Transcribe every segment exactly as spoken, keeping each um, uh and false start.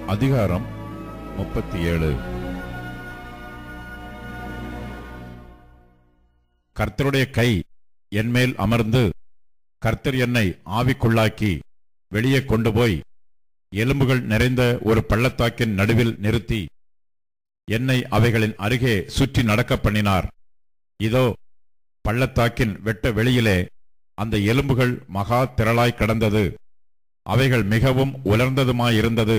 அதிகாரம் முப்பத்தி ஏழு. கர்த்தருடைய கை என்மேல் அமர்ந்து கர்த்தர் என்னை ஆவிக்குள்ளாக்கி வெளியே கொண்டு போய் எலும்புகள் நிறைந்த ஒரு பள்ளத்தாக்கின் நடுவில் நிறுத்தி என்னை அவைகளின் அருகே சுற்றி நடக்க பண்ணினார். இதோ, பள்ளத்தாக்கின் வெட்ட வெளியிலே அந்த எலும்புகள் மகா திரளாய் கிடந்தது. அவைகள் மிகவும் உலர்ந்ததுமாயிருந்தது.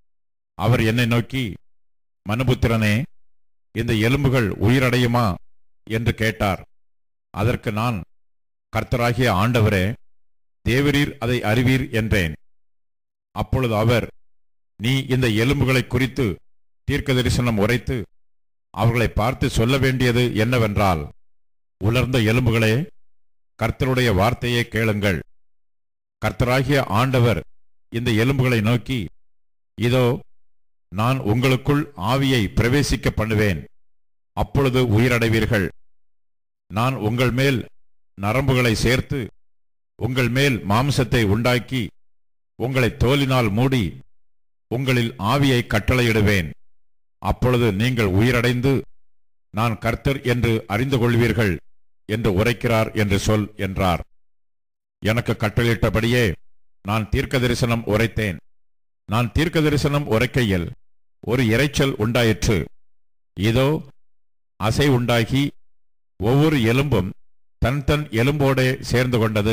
அவர் என்னை நோக்கி, மனுபுத்திரனே, இந்த எலும்புகள் உயிரடையுமா என்று கேட்டார். அதற்கு நான், கர்த்தராகிய ஆண்டவரே, தேவரீர் அதை அறிவீர் என்றேன். அப்பொழுது அவர், நீ இந்த எலும்புகளை குறித்து தீர்க்க தரிசனம் உரைத்து அவர்களை பார்த்து சொல்ல வேண்டியது என்னவென்றால், உலர்ந்த எலும்புகளே, கர்த்தருடைய வார்த்தையை கேளுங்கள். கர்த்தராகிய ஆண்டவர் இந்த எலும்புகளை நோக்கி, இதோ, நான் உங்களுக்குள் ஆவியை பிரவேசிக்க பண்ணுவேன். அப்பொழுது உயிரடைவீர்கள். நான் உங்கள் மேல் நரம்புகளை சேர்த்து உங்கள் மேல் மாம்சத்தை உண்டாக்கி உங்களை தோலினால் மூடி உங்களில் ஆவியை கட்டளையிடுவேன். அப்பொழுது நீங்கள் உயிரடைந்து நான் கர்த்தர் என்று அறிந்து கொள்வீர்கள் என்று உரைக்கிறார் என்று சொல் என்றார். எனக்கு கட்டளையிட்டபடியே நான் தீர்க்க தரிசனம் உரைத்தேன். நான் தீர்க்க தரிசனம் உரைக்கையில் ஒரு இரைச்சல் உண்டாயிற்று. இதோ, அசை உண்டாகி ஒவ்வொரு எலும்பும் தன் தன் எலும்போடே சேர்ந்து கொண்டது.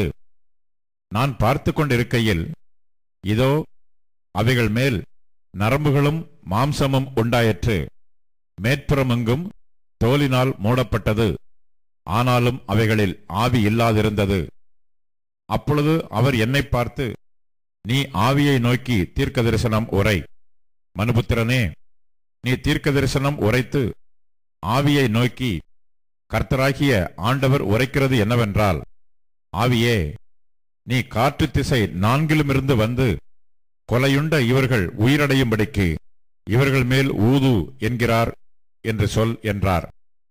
நான் பார்த்து கொண்டிருக்கையில் இதோ, அவைகள் மேல் நரம்புகளும் மாம்சமும் உண்டாயிற்று. மேற்புறமெங்கும் தோலினால் மூடப்பட்டது. ஆனாலும் அவைகளில் ஆவி இல்லாதிருந்தது. அப்பொழுது அவர் என்னை பார்த்து, நீ ஆவியை நோக்கி தீர்க்க தரிசனம் உரை. மனுபுத்திரனே, நீ தீர்க்க தரிசனம் உரைத்து ஆவியை நோக்கி, கர்த்தராகிய ஆண்டவர் உரைக்கிறது என்னவென்றால், ஆவியே, நீ காற்று திசை நான்கிலுமிருந்து வந்து கொலையுண்ட இவர்கள் உயிரடையும்படிக்கு இவர்கள் மேல் ஊது என்கிறார் என்று சொல் என்றார்.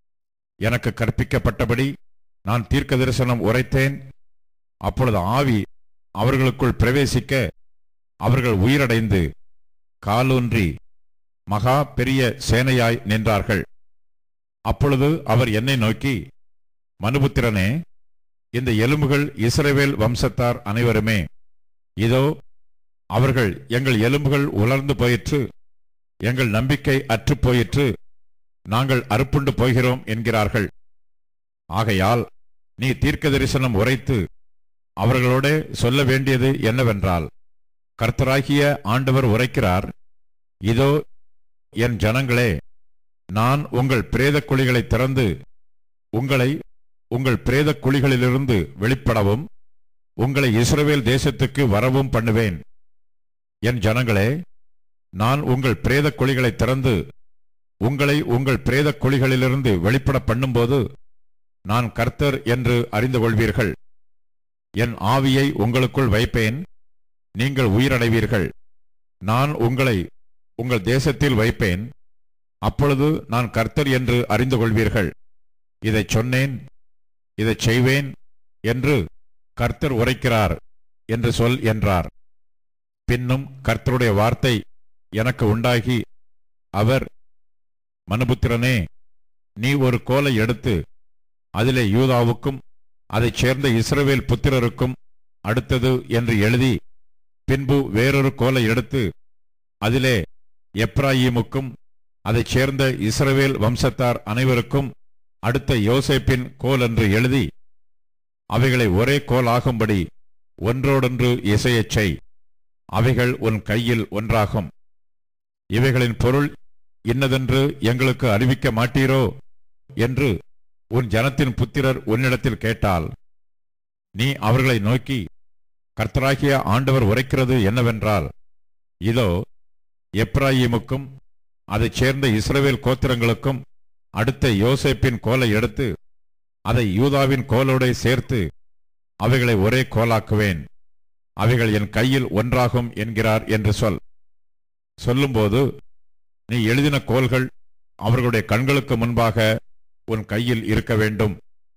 எனக்கு கற்பிக்கப்பட்டபடி நான் தீர்க்க தரிசனம் உரைத்தேன். அப்பொழுது ஆவி அவர்களுக்குள் பிரவேசிக்க அவர்கள் உயிரடைந்து காலூன்றி மகா பெரிய சேனையாய் நின்றார்கள். அப்பொழுது அவர் என்னை நோக்கி, மனுபுத்திரனே, இந்த எலும்புகள் இஸ்ரவேல் வம்சத்தார் அனைவருமே. இதோ, அவர்கள் எங்கள் எலும்புகள் உலர்ந்து போயிற்று, எங்கள் நம்பிக்கை அற்று போயிற்று, நாங்கள் அறுப்புண்டு போகிறோம் என்கிறார்கள். ஆகையால் நீ தீர்க்க தரிசனம் உரைத்து அவர்களோட சொல்ல வேண்டியது என்னவென்றால், கர்த்தராகிய ஆண்டவர் உரைக்கிறார், இதோ, என் ஜனங்களே, நான் உங்கள் பிரேத குழிகளை திறந்து உங்களை உங்கள் பிரேத குழிகளிலிருந்து வெளிப்படவும் உங்களை இஸ்ரவேல் தேசத்துக்கு வரவும் பண்ணுவேன். என் ஜனங்களே, நான் உங்கள் பிரேத குழிகளை திறந்து உங்களை உங்கள் பிரேத குழிகளிலிருந்து வெளிப்பட பண்ணும்போது நான் கர்த்தர் என்று அறிந்து கொள்வீர்கள். என் ஆவியை உங்களுக்குள் வைப்பேன், நீங்கள் உயிரடைவீர்கள். நான் உங்களை உங்கள் தேசத்தில் வைப்பேன், அப்பொழுது நான் கர்த்தர் என்று அறிந்து கொள்வீர்கள். இதை சொன்னேன், இதை செய்வேன் என்று கர்த்தர் உரைக்கிறார் என்று சொல் என்றார். பின்னும் கர்த்தருடைய வார்த்தை எனக்கு உண்டாகி அவர், மனுபுத்திரனே, நீ ஒரு கோலை எடுத்து அதிலே யூதாவுக்கும் அதைச் சேர்ந்த இஸ்ரவேல் புத்திரருக்கும் அடுத்தது என்று எழுதி, பின்பு வேறொரு கோலை எடுத்து அதிலே எப்ராயீமுக்கும் அதைச் சேர்ந்த இஸ்ரவேல் வம்சத்தார் அனைவருக்கும் அடுத்த யோசேப்பின் கோல் என்று எழுதி அவைகளை ஒரே கோல் ஆகும்படி ஒன்றோடொன்று இசையச் செய். அவைகள் உன் கையில் ஒன்றாகும். இவைகளின் பொருள் இன்னதென்று எங்களுக்கு அறிவிக்க மாட்டீரோ என்று உன் ஜனத்தின் புத்திரர் உன்னிடத்தில் கேட்டால், நீ அவர்களை நோக்கி, கர்த்தராகிய ஆண்டவர் உரைக்கிறது என்னவென்றால், இதோ, எப்ராயீமுக்கும் அதைச் சேர்ந்த இஸ்ரவேல் கோத்திரங்களுக்கும் அடுத்த யோசேப்பின் கோலை எடுத்து அதை யூதாவின் கோலோட சேர்த்து அவைகளை ஒரே கோலாக்குவேன். அவைகள் என் கையில் ஒன்றாகும் என்கிறார் என்று சொல். சொல்லும்போது, நீ எழுதின கோல்கள் அவர்களுடைய கண்களுக்கு முன்பாக உன் கையில் இருக்க வேண்டும்.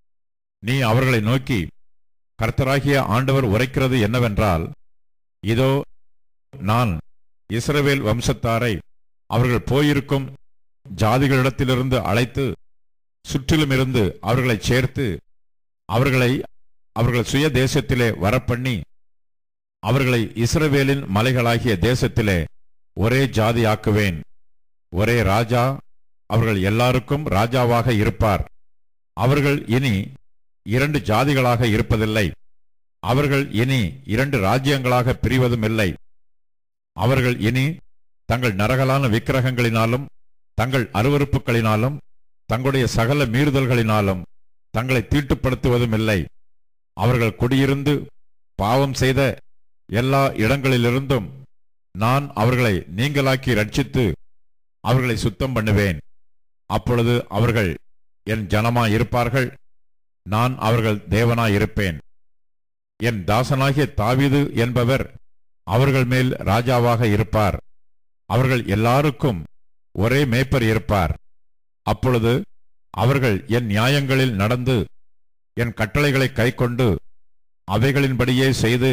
நீ அவர்களை நோக்கி, கர்த்தராகிய ஆண்டவர் உரைக்கிறது என்னவென்றால், இதோ, நான் இஸ்ரவேல் வம்சத்தாரை அவர்கள் போயிருக்கும் ஜாதிகளிடத்திலிருந்து அழைத்து சுற்றிலும் இருந்து அவர்களை சேர்த்து அவர்களை அவர்கள் சுய தேசத்திலே வரப்பண்ணி அவர்களை இஸ்ரவேலின் மலைகளாகிய தேசத்திலே ஒரே ஜாதியாக்குவேன். ஒரே ராஜா அவர்கள் எல்லாருக்கும் ராஜாவாக இருப்பார். அவர்கள் இனி இரண்டு ஜாதிகளாக இருப்பதில்லை. அவர்கள் இனி இரண்டு ராஜ்யங்களாக பிரிவதும் இல்லை. அவர்கள் இனி தங்கள் நரகலான விக்கிரகங்களினாலும் தங்கள் அருவருப்புகளினாலும் தங்களுடைய சகல மீறுதல்களினாலும் தங்களை தீட்டுப்படுத்துவதும் இல்லை. அவர்கள் குடியிருந்து பாவம் செய்த எல்லா இடங்களிலிருந்தும் நான் அவர்களை நீங்களாக்கி ரட்சித்து அவர்களை சுத்தம் பண்ணுவேன். அப்பொழுது அவர்கள் என் ஜனமாயிருப்பார்கள், நான் அவர்கள் தேவனாயிருப்பேன். என் தாசனாகிய தாவீது என்பவர் அவர்கள் மேல் ராஜாவாக இருப்பார். அவர்கள் எல்லாருக்கும் ஒரே மேய்ப்பர் இருப்பார். அப்பொழுது அவர்கள் என் நியாயங்களில் நடந்து என் கட்டளைகளை கைக்கொண்டு அவைகளின்படியே செய்து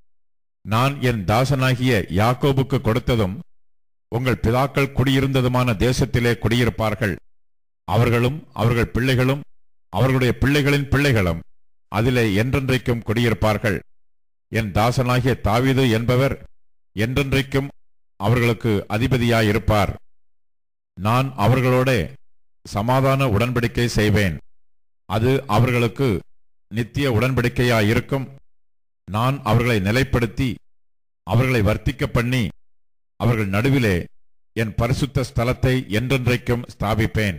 நான் என் தாசனாகிய யாக்கோபுக்கு கொடுத்ததும் உங்கள் பிதாக்கள் குடியிருந்ததுமான தேசத்திலே குடியிருப்பார்கள். அவர்களும் அவர்கள் பிள்ளைகளும் அவர்களுடைய பிள்ளைகளின் பிள்ளைகளும் அதிலே என்றென்றைக்கும் குடியிருப்பார்கள். என் தாசனாகிய தாவீது என்பவர் என்றென்றைக்கும் அவர்களுக்கு அதிபதியாயிருப்பார். நான் அவர்களோட சமாதான உடன்படிக்கை செய்வேன். அது அவர்களுக்கு நித்திய உடன்படிக்கையாயிருக்கும். நான் அவர்களை நிலைப்படுத்தி அவர்களை வர்த்திக்க பண்ணி அவர்கள் நடுவிலே என் பரிசுத்த ஸ்தலத்தை என்றென்றைக்கும் ஸ்தாபிப்பேன்.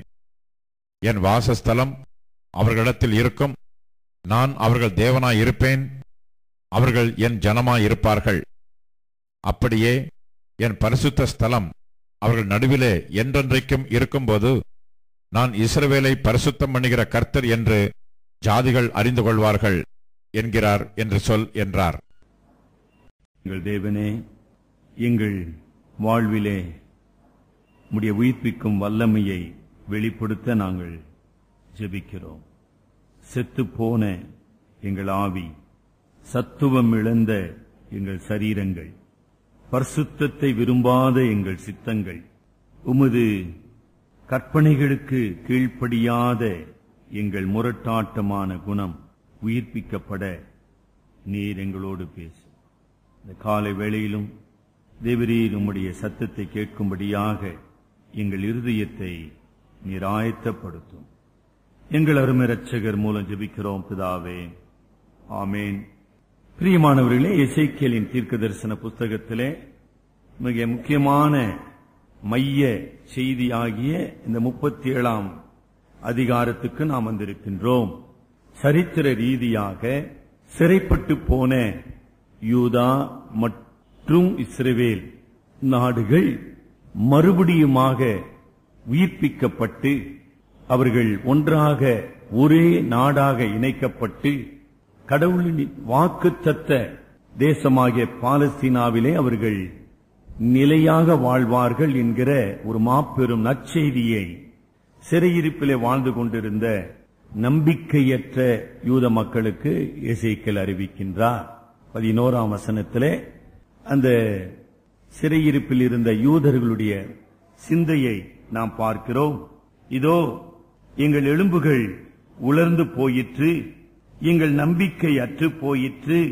என் வாசஸ்தலம் அவர்களிடத்தில் இருக்கும். நான் அவர்கள் தேவனாயிருப்பேன், அவர்கள் என் ஜனமாயிருப்பார்கள். அப்படியே என் பரிசுத்த ஸ்தலம் அவர்கள் நடுவிலே என்றென்றைக்கும் இருக்கும்போது நான் இஸ்ரவேலை பரிசுத்தம் பண்ணுகிற கர்த்தர் என்று ஜாதிகள் அறிந்து கொள்வார்கள் என்கிறார் என்று சொல் என்றார். எங்கள் தேவனே, எங்கள் வாழ்விலே உம்முடைய உயிர்ப்பிக்கும் வல்லமையை வெளிப்படுத்த நாங்கள் ஜெபிக்கிறோம். செத்து போன எங்கள் ஆவி, சத்துவம் இழந்த எங்கள் சரீரங்கள், பரிசுத்தத்தை விரும்பாத எங்கள் சித்தங்கள், உமது கற்பனைகளுக்கு கீழ்ப்படியாத எங்கள் முரட்டாட்டமான குணம் உயிர்ப்பிக்கப்பட நீர் எங்களோடு பேசு. இந்த காலை வேளையிலும் தேவரீர் உம்முடைய சத்தத்தை கேட்கும்படியாக எங்கள் இருதயத்தை நீர் ஆயத்தப்படுத்தும். எங்கள் அருமை இரட்சகர் மூலம் ஜெபிக்கிறோம் பிதாவே, ஆமேன். பிரியமானவர்களே, எசேக்கியேலின் தீர்க்க தரிசன புஸ்தகத்திலே மிக முக்கியமான மைய செய்தியாகிய இந்த முப்பத்தி ஏழாம் அதிகாரத்துக்கு நாம் வந்திருக்கின்றோம். சரித்திர ரீதியாக சிறைப்பட்டு போன யூதா மற்றும் இஸ்ரவேல் நாடுகள் மறுபடியுமாக உயிர்ப்பிக்கப்பட்டு அவர்கள் ஒன்றாக ஒரே நாடாக இணைக்கப்பட்டு கடவுளின் வாக்குத்தத்த தேசமாகிய பாலஸ்தீனாவிலே அவர்கள் நிலையாக வாழ்வார்கள் என்கிற ஒரு மாபெரும் நற்செய்தியை சிறையிருப்பிலே வாழ்ந்து கொண்டிருந்த நம்பிக்கையற்ற யூத மக்களுக்கு எசேக்கியேல் அறிவிக்கின்றார். பதினோராம் வசனத்திலே அந்த சிறையிருப்பில் இருந்த யூதர்களுடைய சிந்தையை நாம் பார்க்கிறோம். இதோ எங்கள் எலும்புகள் உலர்ந்து போயிற்று, எங்கள் நம்பிக்கை அற்று போயிற்று,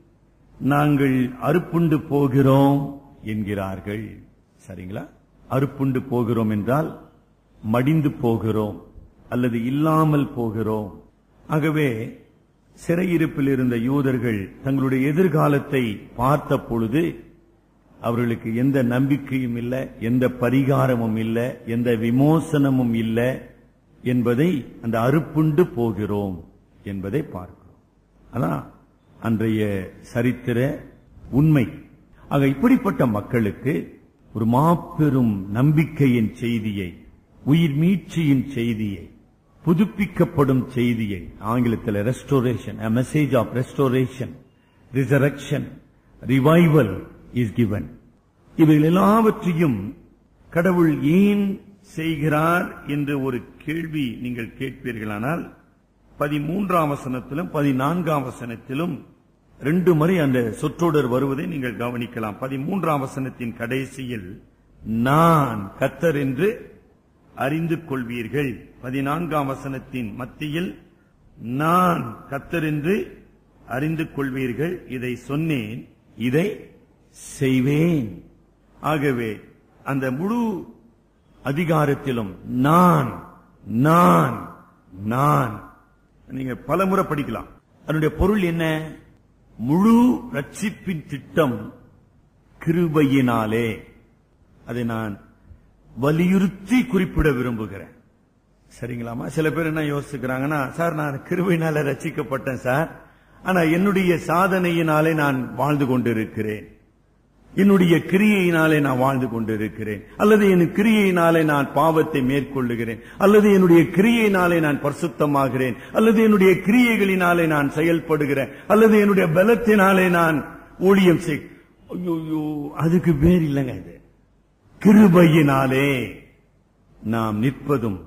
நாங்கள் அறுப்புண்டு போகிறோம் என்கிறார்கள். சரிங்களா? அறுப்புண்டு போகிறோம் என்றால் மடிந்து போகிறோம் அல்லது இல்லாமல் போகிறோம். ஆகவே சிறையிருப்பில் இருந்த யூதர்கள் தங்களுடைய எதிர்காலத்தை பார்த்த பொழுது அவர்களுக்கு எந்த நம்பிக்கையும் இல்லை, எந்த பரிகாரமும் இல்லை, எந்த விமோசனமும் இல்லை என்பதை அந்த அறுப்புண்டு போகிறோம் என்பதை பார்க்கிறோம். அதான் அன்றைய சரித்திர உண்மை. ஆக இப்படிப்பட்ட மக்களுக்கு ஒரு மாபெரும் நம்பிக்கையின் செய்தியை, உயிர் மீட்சியின் செய்தியை, புதுப்பிக்கப்படும் செய்தியை, ஆங்கிலத்தில் restoration, a message of restoration, resurrection, revival is given. இவைகள் எல்லாவற்றையும் கடவுள் ஏன் செய்கிறார் என்று ஒரு கேள்வி நீங்கள் கேட்பீர்களானால் பதிமூன்றாம் வசனத்திலும் பதினான்காம் வசனத்திலும் ரெண்டு முறை அந்த சொற்றொடர் வருவதை நீங்கள் கவனிக்கலாம். பதிமூன்றாம் வசனத்தின் கடைசியில் நான் கர்த்தர் என்று அறிந்து கொள்வீர்கள். பதினான்காம் வசனத்தின் மத்தியில் நான் கர்த்தர் என்று அறிந்து கொள்வீர்கள். இதை சொன்னேன், இதை செய்வேன். ஆகவே அந்த முழு அதிகாரத்திலும் நான் நான் நான் நீங்க பலமுறை படிக்கலாம். அதனுடைய பொருள் என்ன? முழு ரட்சிப்பின் திட்டம் கிருபையினாலே. அதை நான் வலியுறுத்தி குறிப்பிட விரும்புகிறேன். சரிங்களாமா? சில பேர் என்ன யோசிக்கிறாங்கன்னா, சார் நான் கிருபையினால ரட்சிக்கப்பட்டேன் சார், ஆனா என்னுடைய சாதனையினாலே நான் வாழ்ந்து கொண்டிருக்கிறேன், என்னுடைய கிரியையினாலே நான் வாழ்ந்து கொண்டிருக்கிறேன், அல்லது என் கிரியையினாலே நான் பாவத்தை மேற்கொள்ளுகிறேன், அல்லது என்னுடைய கிரியையினாலே நான் பரிசுத்தமாகிறேன், அல்லது என்னுடைய கிரியைகளினாலே நான் செயல்படுகிறேன், அல்லது என்னுடைய பலத்தினாலே நான் ஊழியம் செய். ஐயோ, அதுக்கு பேர் இல்லைங்க. இது கிருபையினாலே நாம் நிற்பதும்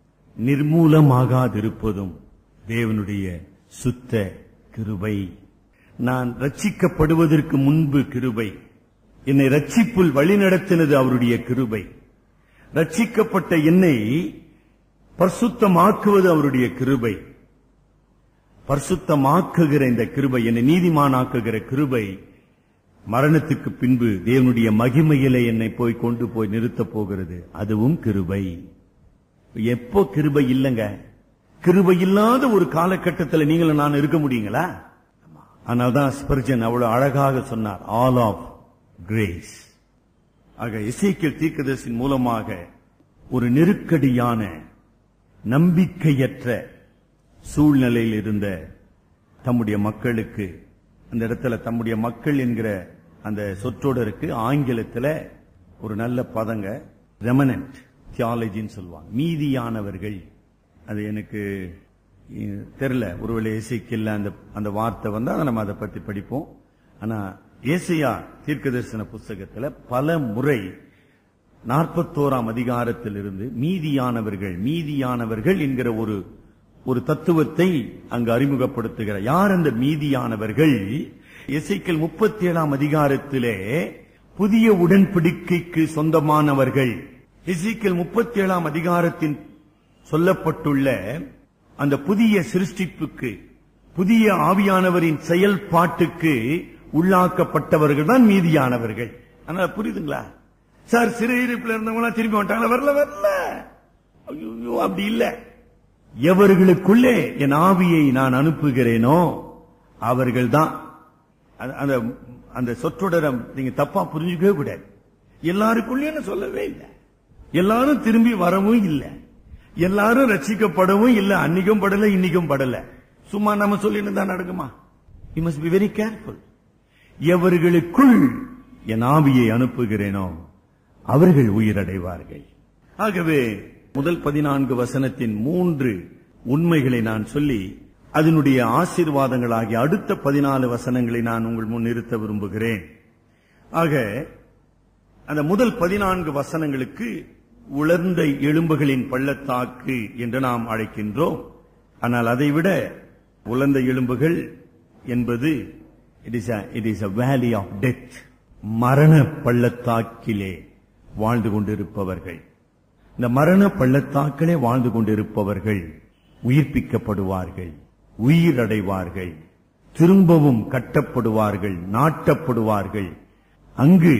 நிர்மூலமாகாதிருப்பதும் தேவனுடைய சுத்த கிருபை. நான் ரட்சிக்கப்படுவதற்கு முன்பு கிருபை, என்னை ரட்சிப்புள் வழிநடத்தினது அவருடைய கிருபை. ரட்சிக்கப்பட்ட என்னை பரிசுத்தமாக்குவது அவருடைய கிருபை. பரிசுத்தமாக்குகிற இந்த கிருபை, என்னை நீதிமானாக்குகிற கிருபை மரணத்துக்கு பின்பு தேவனுடைய மகிமையிலே என்னை போய் கொண்டு போய் நிறுத்தப் போகிறது. அதுவும் கிருபை. எப்போ கிருபை இல்லங்க? கிருபை இல்லாத ஒரு காலகட்டத்தில் நீங்களும் நான் இருக்க முடியுங்களா? அதனால்தான் ஸ்பர்ஜன் அவ்வளவு அழகாக சொன்னார், ஆல் ஆஃப் கிரேஸ். ஆக எசேக்கியேல் தீர்க்கதரிசியின் மூலமாக ஒரு நெருக்கடியான நம்பிக்கையற்ற சூழ்நிலையில் இருந்த தம்முடைய மக்களுக்கு, அந்த இடத்துல தம்முடைய மக்கள் என்கிற அந்த சொற்றொடருக்கு ஆங்கிலத்தில் ஒரு நல்ல பதங்க ரெமனன்ட் தியாலஜின்னு சொல்லுவாங்க, மீதியானவர்கள். அது எனக்கு தெரியல, ஒருவேளை எசேக்கியேல் அந்த அந்த வார்த்தை வந்தா நம்ம அதை பத்தி படிப்போம். ஆனா ஏசாயா தீர்க்கதரிசன புஸ்தகத்தில் பல முறை நாற்பத்தோராம் அதிகாரத்தில் இருந்து மீதியானவர்கள் மீதியானவர்கள் என்கிற ஒரு ஒரு தத்துவத்தை அங்கு அறிமுகப்படுத்துகிறார். யார் அந்த மீதியானவர்கள்? எசேக்கியேல் முப்பத்தி ஏழாம் அதிகாரத்திலே புதிய உடன்படிக்கைக்கு சொந்தமானவர்கள். எசேக்கியேல் முப்பத்தி ஏழாம் அதிகாரத்தின் சொல்லப்பட்டுள்ள அந்த புதிய சிருஷ்டிப்புக்கு, புதிய ஆவியானவரின் செயல்பாட்டுக்கு உள்ளாக்கப்பட்டவர்கள் தான் மீதியானவர்கள். அதனால புரியுதுங்களா? சார் சிறையிருப்பில் இருந்தவங்களா திரும்பி வந்துட்டாங்களா? வரல வரல ஐயோ, அப்படி இல்ல. எவர்களுக்குள்ளே என் ஆவியை நான் அனுப்புகிறேனோ அவர்கள் தான். அந்த அந்த சொற்றொடரை நீங்க தப்பா புரிஞ்சுக்கவே கூடாது. எல்லாருக்குள்ளே சொல்லவே இல்லை, எல்லாரும் திரும்பி வரவும் இல்லை, எல்லாரும் ரட்சிக்கப்படவும் இல்லை. அன்னைக்கும் படல, இன்னைக்கும் படல. சும்மா நம்ம சொல்லிட்டு தான் நடக்குமா? You must be very careful. எவர்களுக்குள் என் ஆவியை அனுப்புகிறேனோ அவர்கள் உயிரடைவார்கள். ஆகவே முதல் பதினான்கு வசனத்தின் மூன்று உண்மைகளை நான் சொல்லி அதனுடைய ஆசீர்வாதங்களாகிய அடுத்த பதினாலு வசனங்களை நான் உங்கள் முன் நிறுத்த விரும்புகிறேன். ஆக அந்த முதல் பதினான்கு வசனங்களுக்கு உலர்ந்த எலும்புகளின் பள்ளத்தாக்கு என்று நாம் அழைக்கின்றோம். ஆனால் அதைவிட உலர்ந்த எலும்புகள் என்பது it is it is a valley of death, மரண பள்ளத்தாக்கிலே வாழ்ந்து கொண்டிருப்பவர்கள். இந்த மரண பள்ளத்தாக்கிலே வாழ்ந்து கொண்டிருப்பவர்கள் உயிர்ப்பிக்கப்படுவார்கள், உயிரடைவார்கள், திரும்பவும் கட்டப்படுவார்கள், நாட்டப்படுவார்கள். அங்கு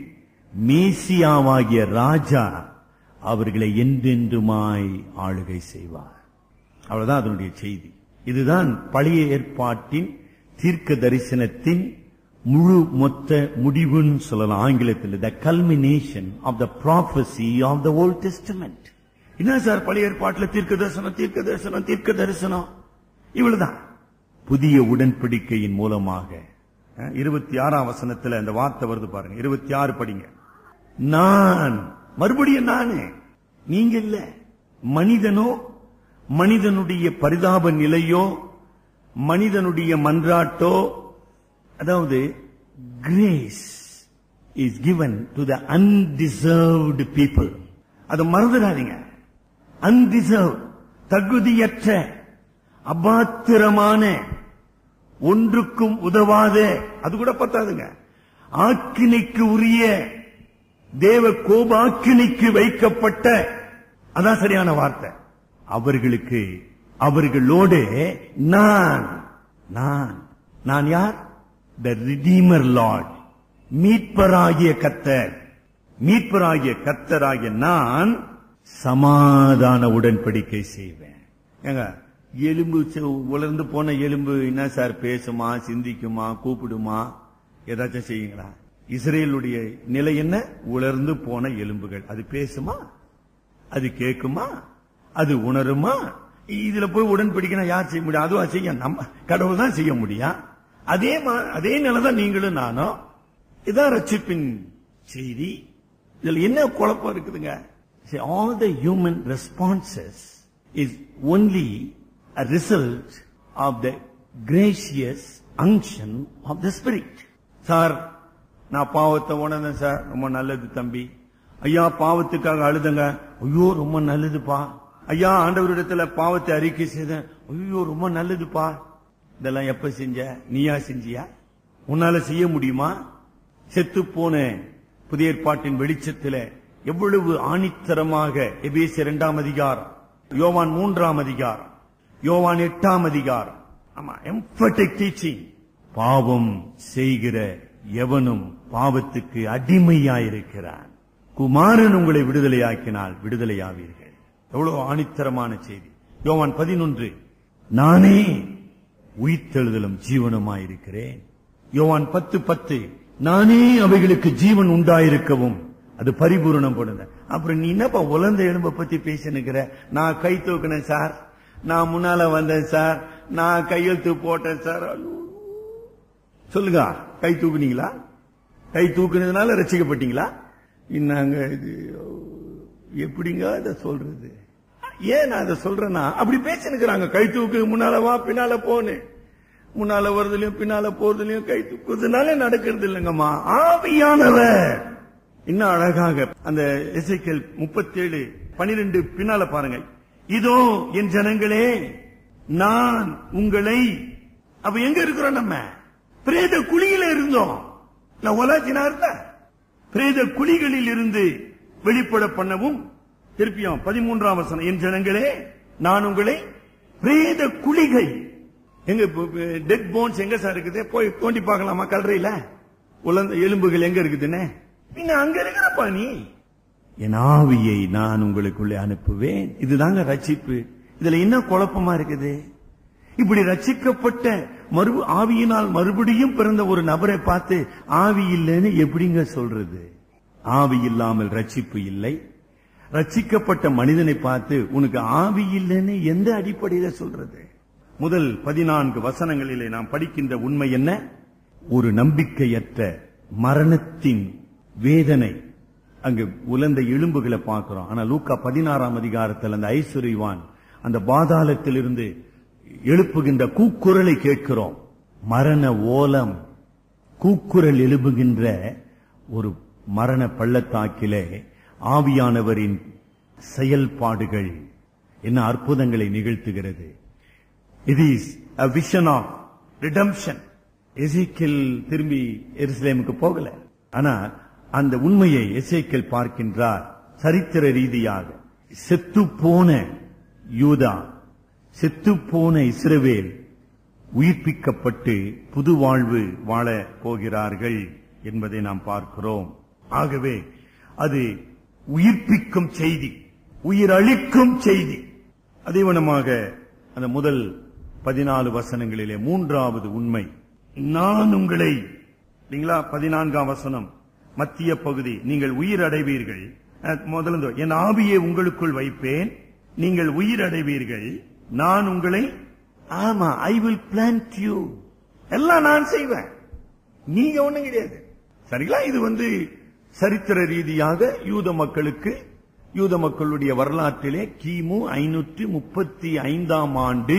மேசியாவாகிய ராஜா அவர்களை என்றென்றுமாய் ஆளுகை செய்வார். அவ்வளவுதான் அதனுடைய செய்தி. இதுதான் பழைய ஏற்பாட்டின் தீர்க்க தரிசனத்தின் முழு மொத்த முடிவுன்னு சொல்லலாம் ஆங்கிலத்தில். the culmination of the prophecy of the Old Testament. என்ன சார் பழைய ஏற்பாட்டில் தீர்க்க தரிசனம் தீர்க்க தரிசனம் தீர்க்க தரிசனம் இவ்வளவுதான். புதிய உடன்படிக்கையின் மூலமாக இருபத்தி ஆறாம் வசனத்தில் அந்த வார்த்தை வருது பாருங்க. இருபத்தி ஆறு படிங்க. நான், மறுபடியும் நானு, நீங்க இல்ல. மனிதனோ, மனிதனுடைய பரிதாப நிலையோ, மனிதனுடைய மன்றாட்டோ, அதாவது grace is given to the undeserved people. அதை மறந்துடாதீங்க. அன்டிசர்வ், தகுதியற்ற, அபாத்திரமான ஒன்றுக்கும் உதவாத, அது கூட பத்தாதுங்க, ஆக்கினைக்கு உரிய, தேவ கோபாக்கினைக்கு வைக்கப்பட்ட, அதான் சரியான வார்த்தை, அவர்களுக்கு அவர்களோடு நான் நான் நான் யார்? த ரிடீமர் லார்ட், மீட்பராகிய கர்த்தர், மீட்பராகிய கர்த்தராகிய நான் சமாதான உடன்படிக்கை செய்வேன். ஏங்க, எலும்பு உலர்ந்து போன எலும்பு என்ன சார் பேசுமா, சிந்திக்குமா, கூப்பிடுமா, ஏதாச்சும் செய்யுங்களா? இஸ்ரேலுடைய நிலை என்ன? உலர்ந்து போன எலும்புகள். அது பேசுமா? அது கேட்குமா? அது உணருமா? இதுல போய் உடன்படிக்கை யார் செய்ய முடியும்? அதுவா செய்ய நம்ம கடவுள் தான் செய்ய முடியும். அதே அதே நிலைதான் நீங்களும் நானும். இதான் ரட்சிப்பின் செய்தி. இதுல என்ன குழப்பம் இருக்குதுங்க? All the human responses is only a result of the gracious unction of the Spirit. Sir, நான் பாவத்தை உணர்ந்தேன் சார், ரொம்ப நல்லது தம்பி. ஐயா, பாவத்துக்காக அழுதுங்க, ஐயோ ரொம்ப நல்லதுப்பா. ஐயா, ஆண்டவரிடத்துல பாவத்தை அறிக்கை செய்தேன், ஐயோ ரொம்ப நல்லதுப்பா. இதெல்லாம் எப்ப செஞ்ச? நீயா செஞ்சியா? உன்னால செய்ய முடியுமா? செத்து போன புதிய ஏற்பாட்டின் வெளிச்சத்தில் எவ்வளவு ஆணித்தரமாக எபேசியர் இரண்டாம் அதிகாரம், யோவான் மூன்றாம் அதிகாரம், யோவான் எட்டாம் அதிகாரம், ஆமா, எம்பட்டிக் டீச்சிங். பாவம் செய்கிற எவனும் பாவத்துக்கு அடிமையாயிருக்கிறான், குமாரன் உங்களை விடுதலையாக்கினால் விடுதலையாவீர்கள். எவ்வளவு ஆணித்தரமான செய்தி. யோவான் பதினொன்று, நானே உயிர்த்தெழுதலும் ஜீவனுமாயிருக்கிறேன். யோவான் பத்து பத்து, நானே அவைகளுக்கு ஜீவன் உண்டாயிருக்கவும் அது பரிபூரணம் பண்ணுங்க. அப்புறம் நீ என்னப்பா உலர்ந்த எலும்பை பத்தி பேசினுக்கிற? நான் கை தூக்கினேன் சார், நான் முன்னால வந்தேன் சார், நான் கையெழுத்து போட்டேன் சார். சொல்லுங்க, கை தூக்குனீங்களா? கை தூக்குனதுனால ரசிக்கப்பட்டீங்களா? நாங்க இது எப்படிங்க அதை சொல்றது? ஏன் நான் அதை சொல்றேன்னா, அப்படி பேசினுக்கிறாங்க. கை தூக்கு, முன்னால வா, பின்னால போன்னு. முன்னால வருதுலயும் பின்னால போறதுலயும் கை தூக்குறதுனால நடக்கிறது இல்லைங்கம்மா. ஆவியானவர் இன்னும் அழகாக அந்த எசேக்கியேல் முப்பத்தி ஏழு பனிரெண்டு பின்னால பாருங்க. இதோ என் ஜனங்களே, நான் உங்களை, அப்ப எங்க இருக்கிறோம்? நம்ம பிரேத குழியில இருந்தோம். நான் ஒலாச்சினா இருந்த பிரேத குழிகளில் இருந்து வெளிப்பட பண்ணவும். திருப்பியும் பதிமூன்றாம் வசனம், என் ஜனங்களே, நான் உங்களை பிரேத குழிகள், எங்க டெட் போன்ஸ் எங்க சார் இருக்குது? போய் தோண்டி பார்க்கலாமா? கல்லறையில உலர்ந்த எலும்புகள் எங்க இருக்குதுன்னு பின்ன அங்க இருக்கிறப்பா நீ, என் ஆவியை நான் உங்களுக்குள்ளே அனுப்புவேன். இதுதாங்க ரட்சிப்பு. இதுல என்ன குழப்பமா இருக்குது? இப்படி ரட்சிக்கப்பட்ட மறு ஆவியினால் மறுபடியும் பிறந்த ஒரு நபரை பார்த்து ஆவி இல்லைன்னு எப்படிங்க சொல்றது? ஆவி இல்லாமல் ரட்சிப்பு இல்லை. ரட்சிக்கப்பட்ட மனிதனை பார்த்து உனக்கு ஆவி இல்லைன்னு எந்த அடிப்படையில சொல்றது? முதல் பதினான்கு வசனங்களிலே நாம் படிக்கின்ற உண்மை என்ன? ஒரு நம்பிக்கையற்ற மரணத்தின் வேதனை. அங்கு உலர்ந்த எலும்புகளை பார்க்கிறோம். ஆனா லூக்கா பதினாறாம் அதிகாரத்தில் அந்த ஐஸ்வர்யவான் அந்த பாதாளத்தில் இருந்து எழுப்புகின்ற கூக்குரலை கேட்கிறோம். மரண ஓலம், கூக்குரல் எழுப்புகின்ற ஒரு மரண பள்ளத்தாக்கிலே ஆவியானவரின் செயல்பாடுகள் என்ன அற்புதங்களை நிகழ்த்துகிறது. It is a vision of redemption. எசேக்கியேல் திரும்பி எருசலேமுக்கு போகல. ஆனா அந்த உண்மையை எசேக்கியேல் பார்க்கின்றார். சரித்திர ரீதியாக செத்து போன யூதா, செத்து போன இஸ்ரவேல் உயிர்ப்பிக்கப்பட்டு புது வாழ்வு வாழ போகிறார்கள் என்பதை நாம் பார்க்கிறோம். ஆகவே அது உயிர்ப்பிக்கும் செய்தி, உயிரளிக்கும் செய்தி. அதேவனமாக அந்த முதல் பதினாலு வசனங்களிலே மூன்றாவது உண்மை, நான் உங்களை, இல்லைங்களா? பதினான்காம் வசனம் மத்திய பகுதி, நீங்கள் உயிர் அடைவீர்கள். முதல்ல என் ஆவியை உங்களுக்குள் வைப்பேன், நீங்கள் உயிர் அடைவீர்கள், நான் உங்களை, ஆமா, ஐ வில் பிளான்ட் யூ, எல்லாம் நான் செய்வேன், நீங்க ஒண்ணும் கிடையாது. சரிங்களா? இது வந்து சரித்திர ரீதியாக யூத மக்களுக்கு, யூத மக்களுடைய வரலாற்றிலே கிமு ஐநூற்றி முப்பத்தி ஐந்தாம் ஆண்டு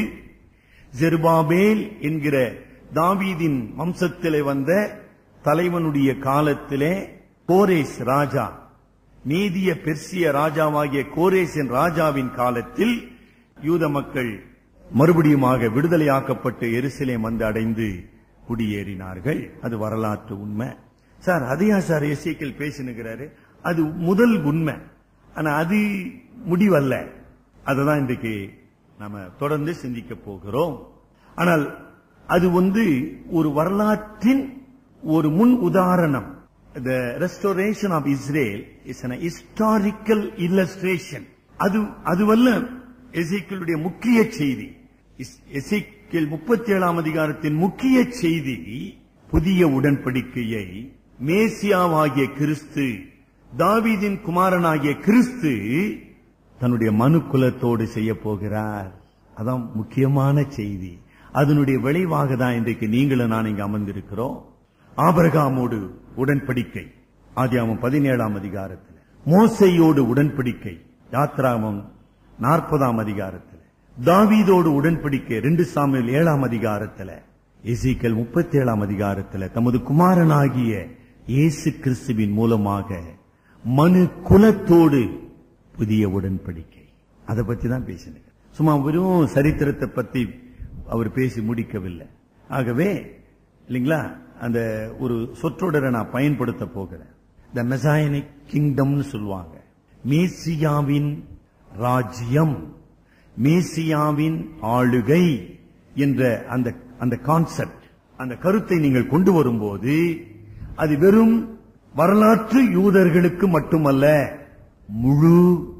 ஜெருபாபேல் என்கிற தாவீதின் வம்சத்திலே வந்த தலைவனுடைய காலத்திலே கோரேஸ் ராஜா, மேதிய பெர்சிய ராஜாவாகிய கோரேசின் ராஜாவின் காலத்தில் யூத மக்கள் மறுபடியுமாக விடுதலையாக்கப்பட்டு எருசலேம் வந்து அடைந்து குடியேறினார்கள். அது வரலாற்று உண்மை. சார் அதையா சார் எசேக்கியேல் பேசினுக்கிறாரு? அது முதல் உண்மை. ஆனா அது முடிவல்ல. அதுதான் இன்றைக்கு நாம தொடர்ந்து சிந்திக்க போகிறோம். ஆனால் அது வந்து ஒரு வரலாற்றின் ஒரு முன் உதாரணம். The restoration of Israel is an historical illustration. அது அதுவல்ல எசேக்கியேலுடைய முக்கிய செய்தி. எசேக்கியேல் முப்பத்தி ஏழாம் அதிகாரத்தின் முக்கிய செய்தி புதிய உடன்படிக்கையை மேசியாவாகிய கிறிஸ்து, தாவீதின் குமாரனாகிய கிறிஸ்து தன்னுடைய மனு குலத்தோடு செய்ய போகிறார். அதான் முக்கியமான செய்தி. அதனுடைய விளைவாக தான் இன்றைக்கு நீங்களும் நான் இங்கு அமர்ந்திருக்கிறோம். ஆபிரகாமோடு உடன்படிக்கை ஆதியாகமம் பதினேழாம் அதிகாரத்தில், மோசேயோடு உடன்படிக்கை யாத்திராகமம் நாற்பதாம் அதிகாரத்தில், தாவீதோடு உடன்படிக்கை ரெண்டு சாமுவேல் ஏழாம் அதிகாரத்தில், எசேக்கியேல் முப்பத்தி ஏழாம் அதிகாரத்தில் தமது குமாரனாகிய இயேசு கிறிஸ்துவின் மூலமாக மனு குலத்தோடு புதிய உடன்படிக்கை. அதை பத்தி தான் பேசினேன். சும்மா வெறும் சரித்திரத்தை பத்தி அவர் பேசி முடிக்கவில்லை. ஆகவே இல்லைங்களா, அந்த ஒரு சொற்றொடரை நான் பயன்படுத்த போகிறேன். த மெசாயனிக் கிங்டம்னு சொல்லுவாங்க. மேசியாவின் ராஜ்யம், மேசியாவின் ஆளுகை என்ற அந்த அந்த கான்செப்ட், அந்த கருத்தை நீங்கள் கொண்டு வரும்போது அது வெறும் வரலாற்று யூதர்களுக்கு மட்டுமல்ல, முழு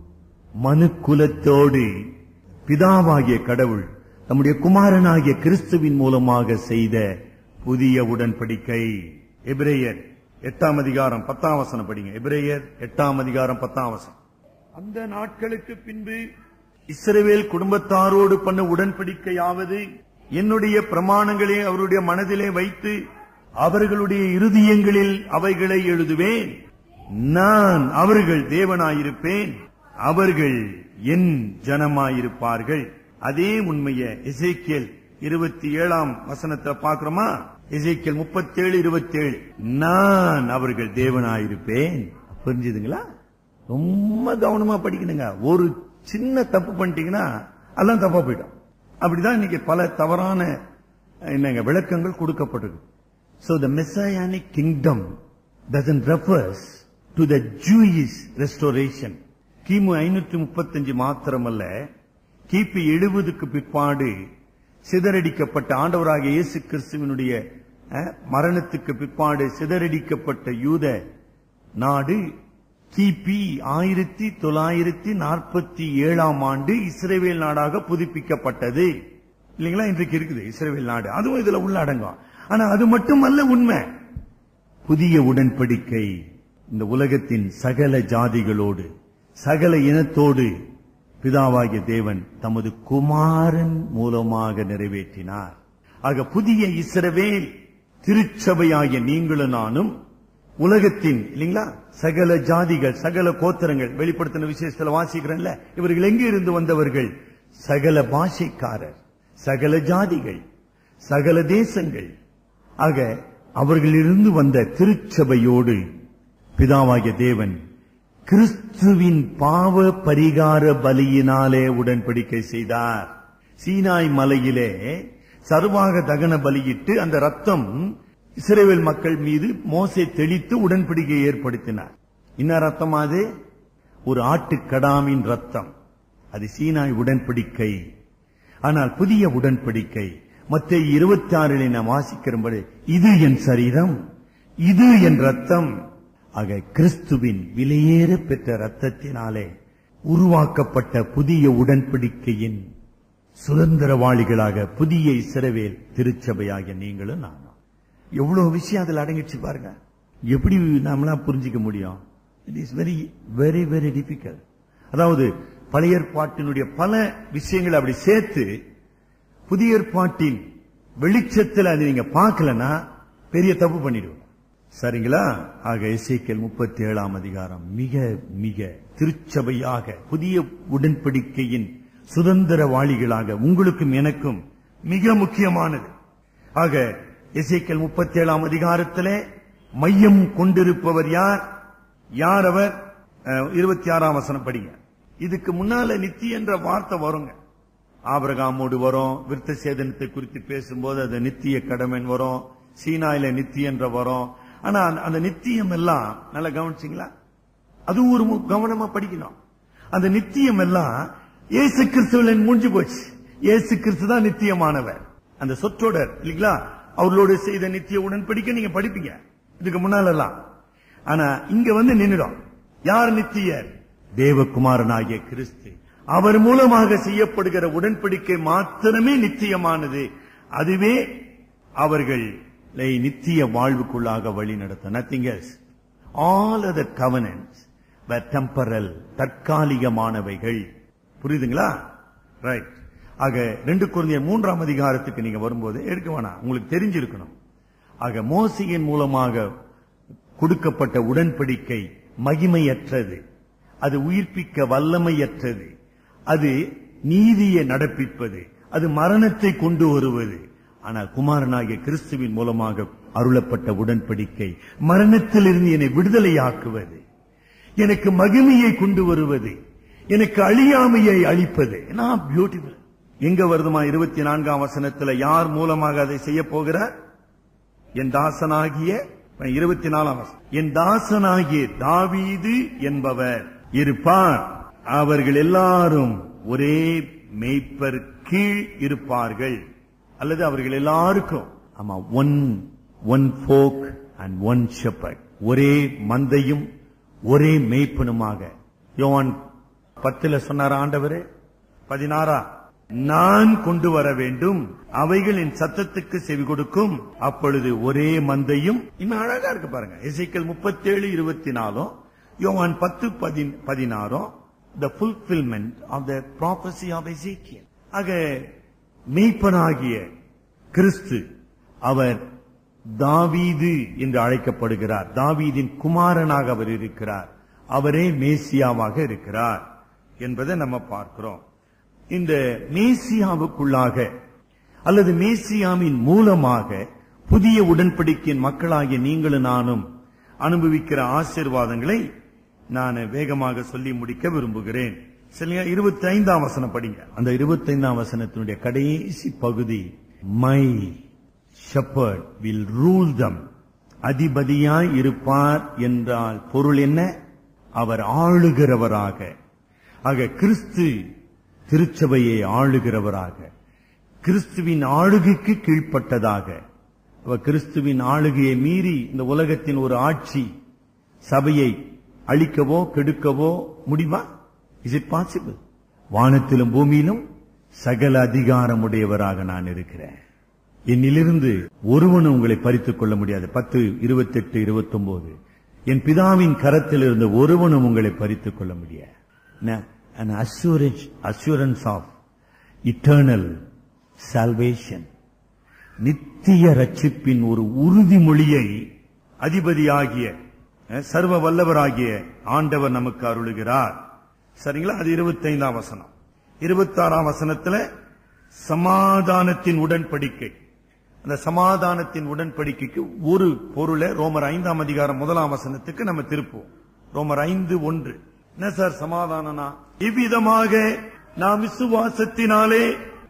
மனு குலத்தோடு பிதாவாகிய கடவுள் நம்முடைய குமாரனாகிய கிறிஸ்துவின் மூலமாக செய்த புதிய உடன்படிக்கை. எபிரேயர் எட்டாம் அதிகாரம் பத்தாம் வசனம் படிங்க. எபிரேயர் எட்டாம் அதிகாரம் பத்தாம் வசனம். அந்த நாட்களுக்கு பின்பு இஸ்ரவேல் குடும்பத்தாரோடு பண்ண உடன்படிக்கையாவது, என்னுடைய பிரமாணங்களை அவருடைய மனதிலே வைத்து அவர்களுடைய இருதயங்களில் அவைகளை எழுதுவேன். நான் அவர்கள் தேவனாயிருப்பேன், அவர்கள் என் ஜனமாயிருப்பார்கள். அதே உண்மையை எசேக்கியேல் இருபத்தி ஏழாம் வசனத்தை பார்க்கிறோமா? எசேக்கியேல் முப்பத்தி ஏழு இருபத்தி ஏழு, நான் அவர்கள் தேவனாயிருப்பேன். புரிஞ்சுதுங்களா? ரொம்ப கவனமா படிக்கணுங்க. ஒரு சின்ன தப்பு பண்ணிட்டீங்கன்னா எல்லாம் தப்பா போயிடும். அப்படிதான் இன்னைக்கு பல தவறான என்னங்க விளக்கங்கள் கொடுக்கப்பட்டிருக்கு. So the Messianic kingdom doesn't refers to the Jewish restoration. கிமு ஐநூற்றி முப்பத்தஞ்சு மாத்திரமல்ல, கிபி எழுபதுக்கு பிற்பாடு சிதறடிக்கப்பட்ட ஆண்டவராகிய இயேசு கிறிஸ்துவினுடைய மரணத்துக்கு பிற்பாடு சிதறடிக்கப்பட்ட யூத நாடு கிபி ஆயிரத்தி தொள்ளாயிரத்தி நாற்பத்தி ஏழாம் ஆண்டு இஸ்ரவேல் நாடாக புதுப்பிக்கப்பட்டது. இல்லைங்களா? இன்றைக்கு இருக்குது இஸ்ரவேல் நாடு, அதுவும் இதுல உள்ள அடங்கும். ஆனா அது மட்டுமல்ல உண்மை. புதிய உடன்படிக்கை இந்த உலகத்தின் சகல ஜாதிகளோடு சகல இனத்தோடு பிதாவாகிய தேவன் தமது குமாரன் மூலமாக நிறைவேற்றினார். ஆக புதிய இஸ்ரவேல் திருச்சபையாகிய நீங்களும் நானும் உலகத்தின் இல்லைங்களா சகல ஜாதிகள் சகல கோத்திரங்கள், வெளிப்படுத்தின விசேஷத்துல வாசிக்கிறேன்ல, இவர்கள் எங்கே இருந்து வந்தவர்கள்? சகல பாஷைக்காரர், சகல ஜாதிகள், சகல தேசங்கள். ஆக அவர்களிலிருந்து வந்த திருச்சபையோடு பிதாவாகிய தேவன் கிறிஸ்துவின் பாவ பரிகார பலியினாலே உடன்படிக்கை செய்தார். சீனாய் மலையிலே சர்வாக தகன பலியிட்டு அந்த ரத்தம் இஸ்ரவேல் மக்கள் மீது மோசே தெளித்து உடன்படிக்கை ஏற்படுத்தினார். என்ன ரத்தம் அது? ஒரு ஆட்டுக்கடாமின் ரத்தம். அது சீனாய் உடன்படிக்கை. ஆனால் புதிய உடன்படிக்கை மத்தேயு இருபத்தி ஆறிலே நாம் வாசிக்கிறபடி, இது என் சரீரம், இது என் ரத்தம். ஆக கிறிஸ்துவின் விலையேற பெற்ற ரத்தத்தினாலே உருவாக்கப்பட்ட புதிய உடன்படிக்கையின் சுதந்திரவாளிகளாக புதிய இஸ்ரவேல் திருச்சபையாகிய நீங்களும் நானும். எவ்வளவு விஷயம் அதில் அடங்கிச்சு பாருங்க. எப்படி நாமெல்லாம் புரிஞ்சிக்க முடியும்? It is very very very difficult. அதாவது பழைய ஏற்பாட்டினுடைய பல விஷயங்களை அப்படி சேர்த்து புதிய ஏற்பாட்டின் வெளிச்சத்தில் அது நீங்க பார்க்கலன்னா பெரிய தப்பு பண்ணிடுவோம். சரிங்களா? ஆக எசேக்கியேல் முப்பத்தி ஏழாம் அதிகாரம் மிக மிக திருச்சபையாக புதிய உடன்படிக்கையின் சுதந்திரவாளிகளாக உங்களுக்கும் எனக்கும் மிக முக்கியமானது. ஆக எசேக்கியேல் முப்பத்தி ஏழாம் அதிகாரத்திலே மையம் கொண்டிருப்பவர் யார்? யார் அவர்? இருபத்தி ஆறாம் வசனம் படிங்க. இதுக்கு முன்னால நித்திய என்ற வார்த்தை வருங்க. ஆபிரகாமோடு வரும். விருத்த சேதனத்தை குறித்து பேசும்போது அது நித்திய கடமைன்னு வரும். சீனாயில நித்தியன்ற வரும். ஆனா அந்த நித்தியம் எல்லாம் நல்லா கவனிச்சிங்களா? அது ஒரு கவனமா படிக்கணும். அந்த நித்தியம் எல்லாம் இயேசு கிறிஸ்துவில முடிஞ்சு போச்சு. இயேசு கிறிஸ்து தான் நித்தியமானவர். அந்த சொற்றொடர் இல்லீங்களா? அவர்களோடு செய்த நித்திய உடன்படிக்கை நீங்க படிப்பீங்க இதுக்கு முன்னாலெல்லாம். ஆனா இங்க வந்து நின்னுடும். யார் நித்தியர்? தேவகுமாரனாகிய கிறிஸ்து. அவர் மூலமாக செய்யப்படுகிற உடன்படிக்கை மாத்திரமே நித்தியமானது. அதுவே அவர்களை நித்திய வாழ்வுக்குள்ளாக வழி நடத்த. Nothing else. All other covenants were temporal, தற்காலிகமானவைகள். புரியுதுங்களா? ரைட். ஆக ரெண்டு கொரிந்தியர் மூன்றாம் அதிகாரத்துக்கு நீங்க வரும்போது எடுக்க வேணாம், உங்களுக்கு தெரிஞ்சிருக்கணும். ஆக மோசையின் மூலமாக கொடுக்கப்பட்ட உடன்படிக்கை மகிமையற்றது, அது உயிர்ப்பிக்க வல்லமையற்றது, அது நீதியை நடப்பிப்பது, அது மரணத்தை கொண்டு வருவது. ஆனால் குமாரனாகிய கிறிஸ்துவின் மூலமாக அருளப்பட்ட உடன்படிக்கை மரணத்திலிருந்து என்னை விடுதலையாக்குவது, எனக்கு மகிமையை கொண்டு வருவது, எனக்கு அழியாமையை அளிப்பது. பியூட்டிஃபுல். எங்க வருதுமா? இருபத்தி நான்காம் வசனத்தில் யார் மூலமாக அதை செய்ய போகிறார்? என் தாசனாகிய இருபத்தி நாலாம் வசனம், என் தாசனாகிய தாவீது என்பவர் இருப்பார். அவர்கள் எல்லாரும் ஒரே மேய்ப்பர் கீழ் இருப்பார்கள். அல்லது அவர்கள் எல்லாருக்கும், ஆமா, one one flock and one shepherd, ஒரே மந்தையும் ஒரே மேய்ப்பனுமாக. யோவான் பத்துல சொன்னார் ஆண்டவரே, பதினாறா, நான் கொண்டு வர வேண்டும், அவைகள் என் சத்தத்துக்கு செவி கொடுக்கும், அப்பொழுது ஒரே மந்தையும். இன்னும் அழகா இருக்கு பாருங்க. எசேக்கியேல் முப்பத்தி ஏழு இருபத்தி நாலும் யோவான் பத்து பதினாறும் the fulfillment of the prophecy of Ezekiel. ஆக மேய்ப்பனாகிய கிறிஸ்து அவர் தாவீது என்று அழைக்கப்படுகிறார். தாவீதின் குமாரனாக அவர் இருக்கிறார். அவரே மேசியாவாக இருக்கிறார் என்பதை நம்ம பார்க்கிறோம். இந்த மேசியாவுக்குள்ளாக அல்லது மேசியாவின் மூலமாக புதிய உடன்படிக்கையின் மக்களாகிய நீங்களும் நானும் அனுபவிக்கிற ஆசீர்வாதங்களை நான் வேகமாக சொல்லி முடிக்க விரும்புகிறேன். சரியா? இருபத்தி ஐந்தாம் வசனம் படிங்க. அந்த இருபத்தி ஐந்தாம் வசனத்தினுடைய கடைசி பகுதி, my shepherd will rule them, அதிபதியாய் இருப்பார் என்றால் பொருள் என்ன? அவர் ஆளுகிறவராக. ஆக கிறிஸ்து திருச்சபையை ஆளுகிறவராக, கிறிஸ்துவின் ஆளுகைக்கு கீழ்ப்பட்டதாக. கிறிஸ்துவின் ஆளுகையை மீறி இந்த உலகத்தின் ஒரு ஆட்சி சபையை அழிக்கவோ கெடுக்கவோ முடியுமா? Is it possible? வானத்திலும் பூமியிலும் சகல அதிகாரமுடையவராக நான் இருக்கிறேன். என்னிலிருந்து ஒருவனும் உங்களை பறித்துக் கொள்ள முடியாது. பத்து இருபத்தி எட்டு இருபத்தி ஒன்பது என் பிதாவின் கரத்தில் இருந்து ஒருவனும் உங்களை பறித்துக் கொள்ள முடியாது. An assurance, assurance of eternal salvation, நித்திய ரட்சிப்பின் ஒரு உறுதிமொழியை அதிபதியாகிய சர்வ வல்லவராகிய ஆண்டவர் நமக்கு அருளுகிறார். சரிங்களா? அது இருபத்தி ஐந்தாம் வசனம். இருபத்தி ஆறாம் வசனத்துல சமாதானத்தின் உடன்படிக்கை. அந்த சமாதானத்தின் உடன்படிக்கைக்கு ஒரு பொருளை ரோமர் ஐந்தாம் அதிகாரம் முதலாம் வசனத்துக்கு நம்ம திருப்போம். ரோமர் ஐந்து ஒன்று. என்ன சார் சமாதானனா? இவ்விதமாக நாம் விசுவாசத்தினாலே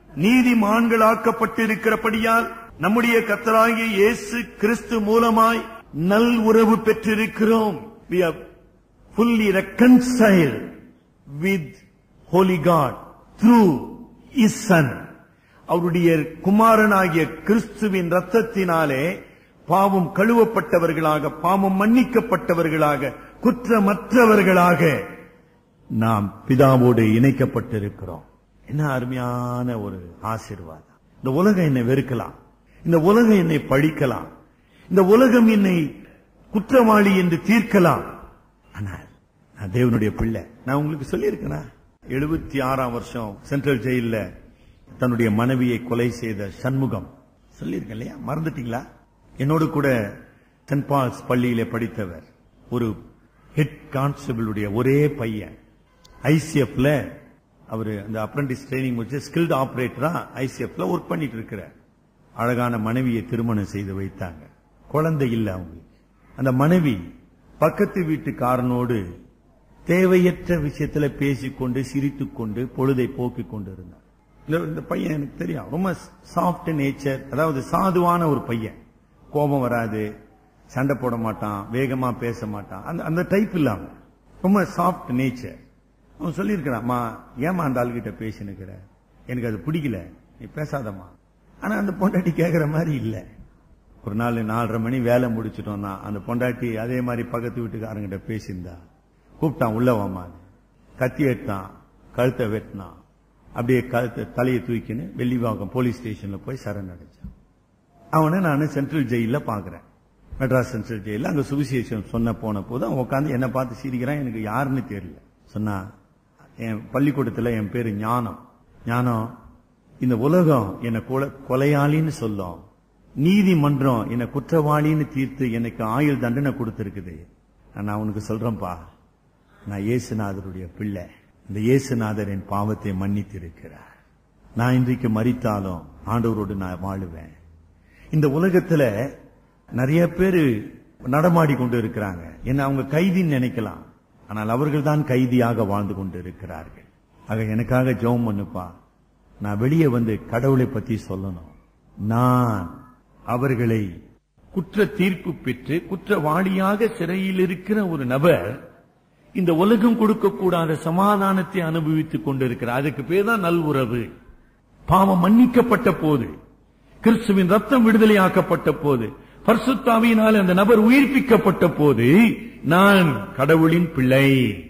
நீதிமான்களாக்கப்பட்டிருக்கிறபடியால் நம்முடைய கர்த்தராகிய இயேசு கிறிஸ்து மூலமாய் நல் உறவு பெற்றிருக்கிறோம். We are fully reconciled with Holy God through His Son. அவருடைய குமாரனாகிய கிறிஸ்துவின் ரத்தத்தினாலே பாவம் கழுவப்பட்டவர்களாக, பாவம் மன்னிக்கப்பட்டவர்களாக, குற்றமற்றவர்களாக நாம் பிதாவோடு இணைக்கப்பட்டிருக்கிறோம். என்ன அருமையான ஒரு ஆசீர்வாதம். இந்த உலகம் என்னை வெறுக்கலாம், இந்த உலகம் என்னை பழிக்கலாம், இந்த உலகம் என்னை குற்றவாளி என்று தீர்க்கலாம். ஆனால் நான் தேவனுடைய பிள்ளை. நான் உங்களுக்கு சொல்லியிருக்கேன், எழுபத்தி ஆறாம் வருஷம் சென்ட்ரல் ஜெயில தன்னுடைய மனைவியை கொலை செய்த சண்முகம் சொல்லியிருக்கேன் இல்லையா? மறந்துட்டீங்களா? என்னோடு கூட சென்ட் பால்ஸ் பள்ளியிலே படித்தவர், ஒரு ஹெட் கான்ஸ்டபிளுடைய ஒரே பையன். ஐசிஎஃப்ல அவரு அந்த அப்ரண்டிஸ் ட்ரைனிங் முடிச்சு ஸ்கில்ட் ஆபரேட்டரா ஐசிஎஃப்ல ஒர்க் பண்ணிட்டு இருக்கிறார். அழகான மனைவியை திருமணம் செய்து வைத்தாங்க. குழந்தை இல்ல அவங்களுக்கு. அந்த மனைவி பக்கத்து வீட்டுக்காரனோடு தேவையற்ற விஷயத்துல பேசிக்கொண்டு சிரித்துக் கொண்டு பொழுதை போக்கிக் கொண்டு இருந்தார். இந்த பையன் எனக்கு தெரியும், ரொம்ப சாஃப்ட் நேச்சர், அதாவது சாதுவான ஒரு பையன். கோபம் வராது, சண்டை போட மாட்டான், வேகமா பேச மாட்டான், அந்த அந்த டைப் இல்லாம ரொம்ப சாஃப்ட் நேச்சர். அவன் சொல்லியிருக்கிறான், மா ஏமா அந்த ஆளுகிட்ட பேசினுக்கிற, எனக்கு அது பிடிக்கல, நீ பேசாதம்மா. ஆனா அந்த பொண்டாட்டி கேட்கிற மாதிரி இல்ல. ஒரு நாள் நாலரை மணி வேலை முடிச்சிட்டோம்னா அந்த பொண்டாட்டி அதே மாதிரி பக்கத்து வீட்டுக்காரங்கிட்ட பேசியிருந்தா, கூப்பிட்டான் உள்ள வாமா, கத்தி எடுத்தான், கழுத்தை வெட்டினான், அப்படியே கழுத்தை தலையை தூக்கின்னு வெள்ளிவாக்கம் போலீஸ் ஸ்டேஷன்ல போய் சரண் அடைச்சான். அவனை நான் சென்ட்ரல் ஜெயில பாக்குறேன், மெட்ராஸ் சென்ட்ரல் ஜெயில. அங்க சுவிசேஷம் சொன்ன போன போது அவன் உட்காந்து என்ன பார்த்து சிரிக்கிறான், எனக்கு யாருன்னு தெரியல. சொன்னா, என் பள்ளிக்கூடத்துல என் பேரு ஞானம். ஞானம், இந்த உலகம் என்னை கொலையாளின்னு சொல்லும், நீதிமன்றம் என்னை குற்றவாளின்னு தீர்த்து எனக்கு ஆயுள் தண்டனை கொடுத்திருக்குது. நான் உனக்கு சொல்றேன்பா, நான் இயேசுநாதருடைய பிள்ளை. இந்த இயேசுநாதர் என் பாவத்தை மன்னித்து இருக்கிறார். நான் இன்றைக்கு மரித்தாலும் ஆண்டவரோடு நான் வாழுவேன். இந்த உலகத்துல நிறைய பேரு நடமாடி கொண்டு இருக்கிறாங்க, என்ன அவங்க கைதின்னு நினைக்கலாம், ஆனால் அவர்கள் தான் கைதியாக வாழ்ந்து கொண்டு இருக்கிறார்கள். ஆக எனக்காக ஜெபம் பண்ணுப்பா, நான் வெளியே வந்து கடவுளை பத்தி சொல்லணும். நான் அவர்களை குற்ற தீர்ப்பு பெற்று குற்றவாளியாக சிறையில் இருக்கிற ஒரு நபர் இந்த உலகம் கொடுக்கக்கூடாத சமாதானத்தை அனுபவித்துக் கொண்டிருக்கிறார். அதுக்கு பேர் தான் நல்வுறவு. பாவம் மன்னிக்கப்பட்ட போது, கிறிஸ்துவின் ரத்தம் விடுதலையாக்கப்பட்ட போது, பரிசுத்த ஆவியினால் அந்த நபர் உயிர்ப்பிக்கப்பட்ட போது, நான் கடவுளின் பிள்ளை,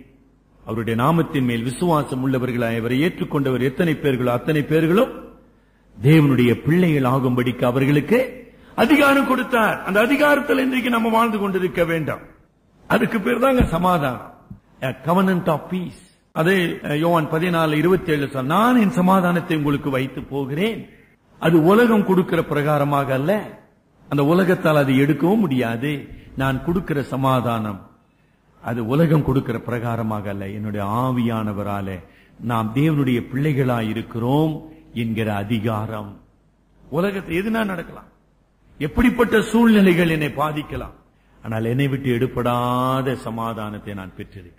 அவருடைய நாமத்தின் மேல் விசுவாசம் உள்ளவர்களாய் அவரை ஏற்றுக்கொண்டவர் எத்தனை பேர்களோ அத்தனை பேர்களும் தேவனுடைய பிள்ளைகள் ஆகும்படிக்கு அவர்களுக்கு அதிகாரம் கொடுத்தார். அந்த அதிகாரத்தில் இன்றைக்கு நம்ம வாழ்ந்து கொண்டிருக்க வேண்டாம். அதுக்கு பேர் தாங்க சமாதானம், covenant of peace. அதே யோவான் பதினாலு இருபத்தி ஏழு சொல், நான் என் சமாதானத்தை உங்களுக்கு வைத்து போகிறேன். அது உலகம் கொடுக்கிற பிரகாரமாக அல்ல, அந்த உலகத்தால் அது எடுக்கவும் முடியாது. நான் கொடுக்கிற சமாதானம் அது உலகம் கொடுக்கிற பிரகாரமாக அல்ல, என்னுடைய ஆவியானவரால நாம் தேவனுடைய பிள்ளைகளாய் இருக்கிறோம் என்கிற அதிகாரம். உலகத்தை எதுனா நடக்கலாம், எப்படிப்பட்ட சூழ்நிலைகள் என்னை பாதிக்கலாம், ஆனால் என்னை விட்டு எடுப்படாத சமாதானத்தை நான் பெற்றிருக்கிறேன்.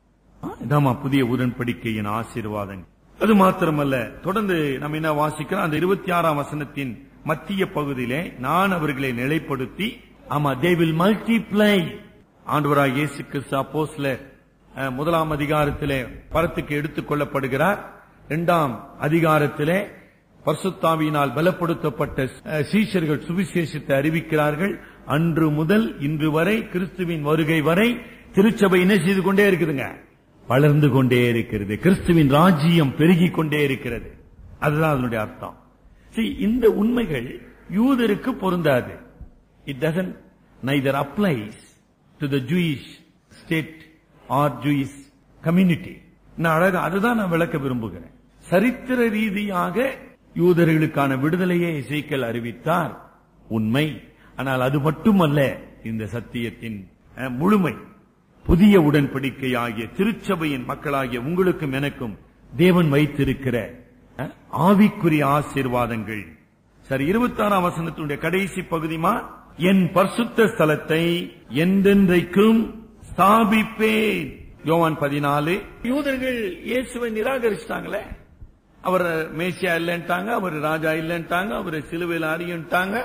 இதாமா புதிய உடன்படிக்கையின் ஆசீர்வாதங்கள். அது மாத்திரமல்ல, தொடர்ந்து நம்ம என்ன வாசிக்கிறோம், அந்த இருபத்தி ஆறாம் வசனத்தின் மத்திய பகுதியிலே, நான் அவர்களை நிலைப்படுத்தி, ஆமா they will multiply. ஆண்டவராகிய இயேசு கிறிஸ்து அப்போஸ்தலர் முதலாம் அதிகாரத்திலே பரத்துக்கு எடுத்துக் கொள்ளப்படுகிறார். இரண்டாம் அதிகாரத்திலே பரிசுத்த ஆவியினால் பலப்படுத்தப்பட்ட சீஷர்கள் சுவிசேஷத்தை அறிவிக்கிறார்கள். அன்று முதல் இன்று வரை, கிறிஸ்துவின் வருகை வரை திருச்சபை என்ன செய்து கொண்டே இருக்குதுங்க, வளர்ந்து கொண்டே இருக்கிறது. கிறிஸ்துவின் ராஜ்யம் பெருகிக் கொண்டே இருக்கிறது. அதுதான் அதனுடைய அர்த்தம். இந்த உண்மைகள் யூதருக்கு பொருந்தாது. It doesn't neither applies to the Jewish state or Jewish community. நான் அழகா அதுதான் நான் விளக்க விரும்புகிறேன். சரித்திர ரீதியாக யூதர்களுக்கான விடுதலையை எசேக்கியேல் அறிவித்தார், உண்மை. ஆனால் அது மட்டுமல்ல இந்த சத்தியத்தின் முழுமை. புதிய உடன்படிக்கை ஆகிய திருச்சபையின் மக்களாகிய உங்களுக்கும் எனக்கும் தேவன் வைத்திருக்கிற ஆவிக்குரிய ஆசீர்வாதங்கள். சரி, இருபத்தி ஆறாம் வசனத்தினுடைய கடைசி பகுதிமா, என் பரிசுத்த ஸ்தலத்தை என்றென்றைக்கும் ஸ்தாபிப்பேன். யோவான் பதினாலு. யூதர்கள் இயேசுவை நிராகரிச்சிட்டாங்களே, அவர் மேசியா இல்லைன்ட்டாங்க, அவர் ராஜா இல்லைன்ட்டாங்க, அவர் சிலுவையில் அறியன்ட்டாங்க,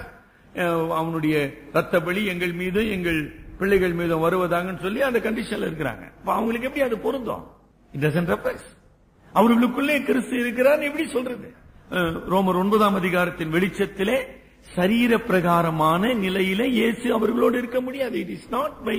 அவனுடைய ரத்த பலி எங்கள் மீது எங்கள் பிள்ளைகள் மீது வருவதாங்கன்னு சொல்லி அந்த கண்டிஷன்ல இருக்கிறாங்க. அவங்களுக்கு எப்படி அது பொருந்தும்? It doesn't refer. அவர்களுக்குள்ளே கிறிஸ்து இருக்கிறார் எப்படி சொல்றது? ரோமர் ஒன்பதாம் அதிகாரத்தின் வெளிச்சத்திலே சரீர பிரகாரமான நிலையில இயேசு அவர்களோடு இருக்க முடியாது. It is not by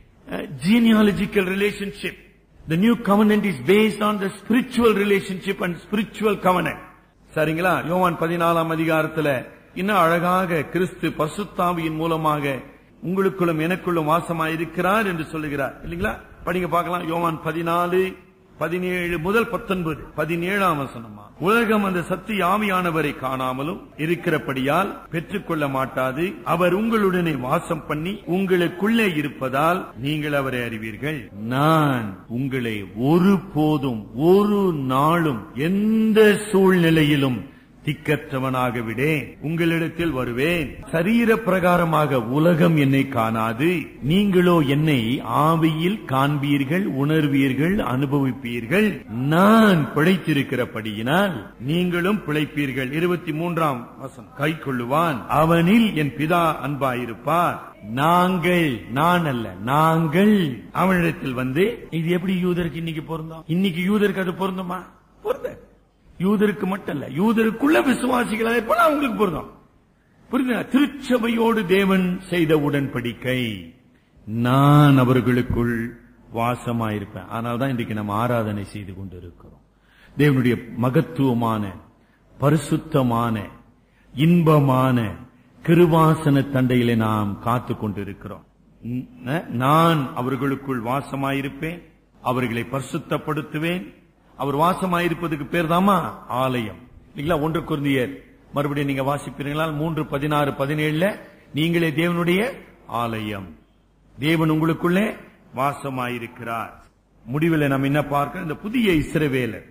genealogical relationship. The new covenant is based on the spiritual relationship and spiritual covenant. சரிங்களா? யோவான் பதினாலாம் அதிகாரத்துல இன்னும் அழகாக கிறிஸ்து பரிசுத்த ஆவியின் மூலமாக உங்களுக்குள்ளும் எனக்குள்ளும் வாசமாயிருக்கிறார் என்று சொல்லுகிறார் இல்லீங்களா? படிங்க பார்க்கலாம். யோவான் பதினாலு பதினேழு முதல் பத்தொன்பது. பதினேழாம் வசனமா, உலகம் அந்த சத்திய ஆவியானவரை காணாமலும் இருக்கிறபடியால் பெற்றுக்கொள்ள மாட்டாது. அவர் உங்களுடனே வாசம் பண்ணி உங்களுக்குள்ளே இருப்பதால் நீங்கள் அவரை அறிவீர்கள். நான் உங்களை ஒருபோதும் ஒரு நாளும் எந்த சூழ்நிலையிலும் திக்கற்றவனாக விடேன், உங்களிடத்தில் வருவேன். சரீர பிரகாரமாக உலகம் என்னை காணாது, நீங்களோ என்னை ஆவியில் காண்பீர்கள், உணர்வீர்கள், அனுபவிப்பீர்கள். நான் பிழைத்திருக்கிறபடியினால் நீங்களும் பிழைப்பீர்கள். இருபத்தி மூன்றாம் வசனம், கை கொள்ளுவான், அவனில் என் பிதா அன்பாயிருப்பார். நாங்கள், நான் அல்ல, நாங்கள் அவனிடத்தில் வந்து. இது எப்படி யூதருக்கு இன்னைக்கு பொருந்தோம்? இன்னைக்கு யூதருக்கு அது பொருந்துமா? பொருந்த. யூதருக்கு மட்டும் அல்ல, யூதருக்குள்ள விசுவாசிகளாக போல அவங்களுக்கு பொருந்தும். புரியுதா? திருச்சபையோடு தேவன் செய்த உடன்படிக்கை, நான் அவர்களுக்குள் வாசமாயிருப்பேன். ஆனால்தான் இன்றைக்கு நம்ம ஆராதனை செய்து கொண்டிருக்கிறோம். தேவனுடைய மகத்துவமான, பரிசுத்தமான, இன்பமான கிருபாசன தண்டையிலே நாம் காத்து கொண்டிருக்கிறோம். நான் அவர்களுக்குள் வாசமாயிருப்பேன், அவர்களை பரிசுத்தப்படுத்துவேன். அவர் வாசமாயிருப்பதுக்கு பேர் தாமா ஆலயம் இல்லைங்களா? ஒன்று கொரிந்தியர் மறுபடியும் நீங்க வாசிப்பீர்களா? மூன்று பதினாறு பதினேழுல நீங்களே தேவனுடைய ஆலயம், தேவன் உங்களுக்குள்ளே வாசமாயிருக்கிறார். முடிவில் நம்ம என்ன பார்க்க, இந்த புதிய இஸ்ரவேலர்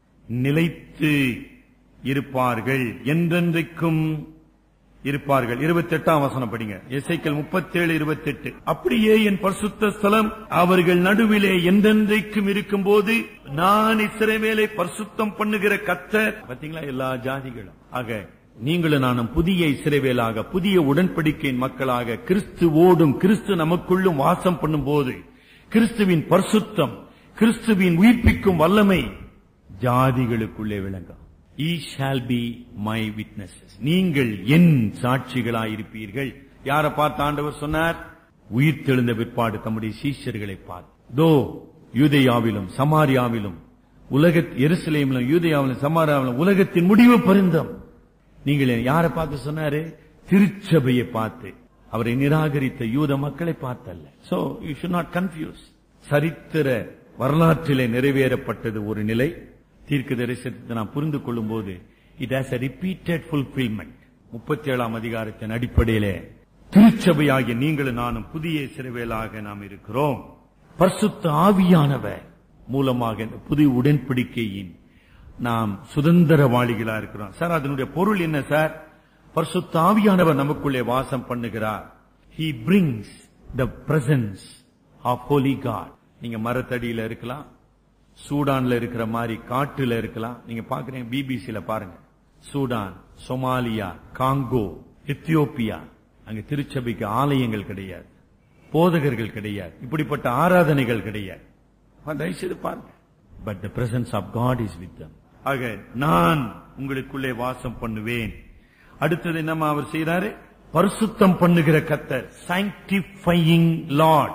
நிலைத்து இருப்பார்கள், என்றென்றைக்கும் இருப்பார்கள். இருபத்தி எட்டாம் வசனம் படிங்க. எசேக்கியேல் முப்பத்தி ஏழு இருபத்தி எட்டு. அப்படியே என் பரிசுத்த ஸ்தலம் அவர்கள் நடுவிலே என்றென்றைக்கும் இருக்கும் போது நான் இஸ்ரவேலை பரிசுத்தம் பண்ணுகிற கர்த்தர். பாத்தீங்களா? எல்லா ஜாதிகளும் ஆக நீங்களும் நானும் புதிய இஸ்ரவேலாக, புதிய உடன்படிக்கையின் மக்களாக, கிறிஸ்துவோடும் கிறிஸ்து நமக்குள்ளும் வாசம் பண்ணும் போது கிறிஸ்துவின் பரிசுத்தம், கிறிஸ்துவின் உயிர்ப்பிக்கும் வல்லமை ஜாதிகளுக்குள்ளே விளங்கும். Ye shall be my witnesses. நீங்கள் என் சாட்சிகளாயிருப்பீர்கள். யாரை பார்த்து ஆண்டவர் சொன்னார்? உயிர் தெழுந்த பிற்பாடு தம்முடைய சீஷர்களை பார்த்து. தோ யூதேயாவிலும் சமாரியாவிலும், உலக எருசலேமிலும் யூதேயாவிலும் சமாரியாவிலும் உலகத்தின் முடிவு பரிந்தம். நீங்கள் யாரை பார்த்து சொன்னாரு? திருச்சபையை பார்த்து. அவரை நிராகரித்த யூத மக்களை பார்த்தல்ல. So you should not confuse. சரித்திர வரலாற்றிலே நிறைவேறப்பட்டது ஒரு நிலை. தீர்க்க தரிசனத்தை நாம் புரிந்து கொள்ளும் போது it has a repeated fulfillment. முப்பத்தி ஏழாம் அதிகாரத்தின் அடிப்படையிலே திருச்சபையாகிய நீங்களும் நானும் புதிய இஸ்ரவேலாக நாம் இருக்கிறோம். பரிசுத்த ஆவியானவர் மூலமாக புதிய உடன்படிக்கையின் நாம் சுதந்திரவாளிகளா இருக்கிறோம். சார், அதனுடைய பொருள் என்ன சார்? பரிசுத்த ஆவியானவர் நமக்குள்ளே வாசம் பண்ணுகிறார். He brings the presence of holy God. நீங்க மரத்தடியில இருக்கலாம், சூடான்ல இருக்கிற மாதிரி காட்டுல இருக்கலாம். நீங்க பாக்குறீங்க, பிபிசில பாருங்க, சூடான், சொமாலியா, காங்கோ, எத்தியோப்பியா, அங்க திருச்சபைக்கு ஆலயங்கள் கிடையாது, போதகர்கள் கிடையாது, இப்படிப்பட்ட ஆராதனைகள் கிடையாது. தயவுசெய்து பாருங்க. But the presence of God is with them. ஆக நான் உங்களுக்குள்ளே வாசம் பண்ணுவேன். அடுத்தது என்னமா அவர் செய்யறாரு? பரிசுத்தம் பண்ணுகிற கர்த்தர், sanctifying Lord.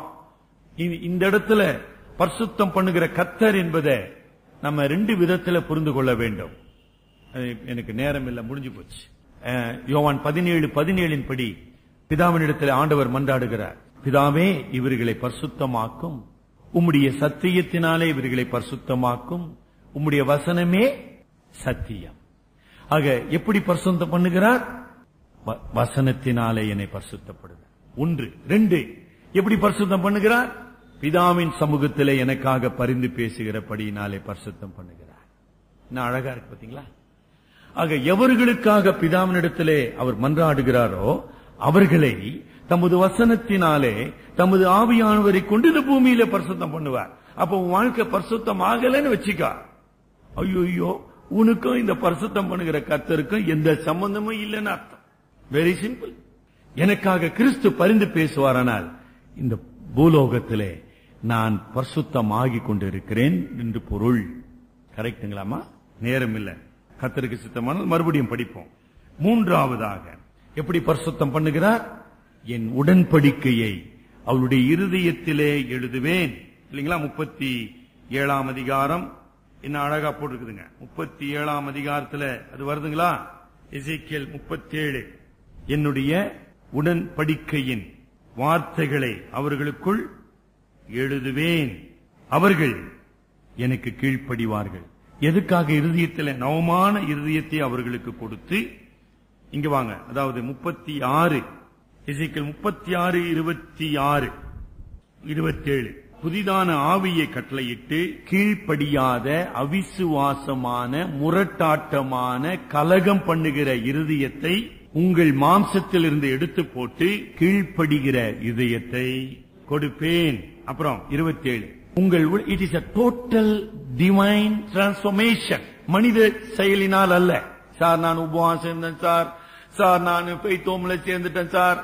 இந்த இடத்துல பரிசுத்தம் பண்ணுகிற கர்த்தர் என்பதை நம்ம ரெண்டு விதத்துல புரிந்து கொள்ள வேண்டும். எனக்கு நேரம் இல்ல, முடிஞ்சு போச்சு. யோவான் பதினேழு பதினேழின் படி பிதாவினிடத்தில் ஆண்டவர் மன்றாடுகிறார், பிதாவே இவர்களை பரிசுத்தமாக்கும், உம்முடைய சத்தியத்தினாலே இவர்களை பரிசுத்தமாக்கும், உம்முடைய வசனமே சத்தியம். ஆக எப்படி பரிசுத்தம் பண்ணுகிறார்? வசனத்தினாலே என்னை பரிசுத்தப்படுகிறார். ஒன்று. ரெண்டு, எப்படி பரிசுத்தம் பண்ணுகிறார்? பிதாவின் சமூகத்திலே எனக்காக பரிந்து பேசுகிறபடியினாலே பரிசுத்தம் பண்ணுகிறார். என்ன அழகா இருக்கு பாத்தீங்களா? ஆக எவர்களுக்காக பிதாவினிடத்திலே அவர் மன்றாடுகிறாரோ அவர்களை தமது வசனத்தினாலே தமது ஆவியானவரை கொண்டு இந்த பூமியில பரிசுத்தம் பண்ணுவார். அப்ப உன் வாழ்க்கை பரிசுத்தம் ஆகலன்னு வச்சுக்கா, ஐயோ உனக்கும் இந்த பரிசுத்தம் பண்ணுகிற கர்த்தருக்கும் எந்த சம்பந்தமும் இல்லைன்னு அர்த்தம். Very simple. எனக்காக கிறிஸ்து பரிந்து பேசுவாரானால் இந்த பூலோகத்திலே நான் பரிசுத்தம் ஆகி கொண்டிருக்கிறேன் என்று பொருள். கரெக்டுங்களாமா? நேரம் இல்ல, கர்த்தருக்கு சித்தமானால் மறுபடியும் படிப்போம். மூன்றாவதாக எப்படி பரிசுத்தம் பண்ணுகிறார்? என் உடன்படிக்கையை அவளுடைய இருதயத்திலே எழுதுவேன். இல்லைங்களா? முப்பத்தி ஏழாம் அதிகாரம் என்ன அழகா போட்டிருக்குதுங்க. முப்பத்தி ஏழாம் அதிகாரத்துல அது வருதுங்களா? எசேக்கியேல் முப்பத்தி ஏழு. என்னுடைய உடன்படிக்கையின் வார்த்தைகளை அவர்களுக்குள் எழுதுவேன், அவர்கள் எனக்கு கீழ்ப்படிவார்கள். எதுக்காக? இருதயத்தில் நவமான இருதயத்தை அவர்களுக்கு கொடுத்து, இங்க வாங்க, அதாவது முப்பத்தி ஆறு எசேக்கியேல் முப்பத்தி ஆறு இருபத்தி ஆறு இருபத்தி ஏழு புதிதான ஆவியை கட்டளையிட்டு கீழ்ப்படியாத அவிசுவாசமான முரட்டாட்டமான கலகம் பண்ணுகிற இருதயத்தை உங்கள் மாம்சத்தில் இருந்து எடுத்து போட்டு கீழ்ப்படுகிற இதயத்தை கொடுப்பேன். அப்புறம் இருபத்தி ஏழு உங்கள் it is a total divine transformation. மனித செயலினால் அல்ல. சார் நான் உபவாசம் இருந்தேன் சார், சார் நான் பெய்தோம்ல சேர்ந்துட்டேன் சார்,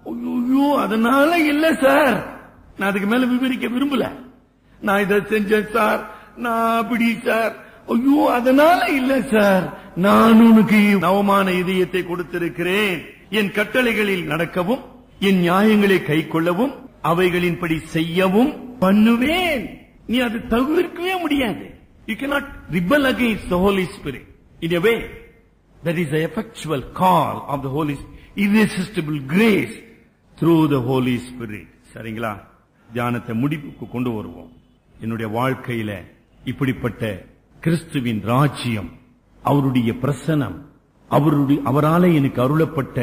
ஐயோ அதனால இல்ல சார், நான் அதுக்கு மேல விவரிக்க விரும்பல. நான் இதை செஞ்சேன் சார், நான் அப்படி சார், ஐயோ அதனால இல்ல சார், நான் உனக்கு நவமான இதயத்தை கொடுத்திருக்கிறேன். என் கட்டளைகளில் நடக்கவும் என் நியாயங்களை கை கொள்ளவும் அவைகளின்படி செய்யவும் பண்ணுவேன். நீ அது தவிர்க்கவே முடியாது. You cannot rebel against the Holy Spirit in a way. That is the effectual call of the Holy irresistible grace through the Holy Spirit. சரிங்களா? தியானத்தை முடிப்புக்கு கொண்டு வருவோம். என்னுடைய வாழ்க்கையில இப்படிப்பட்ட கிறிஸ்துவின் ராஜ்யம், அவருடைய பிரசனம், அவருடைய அவராலே எனக்கு அருளப்பட்ட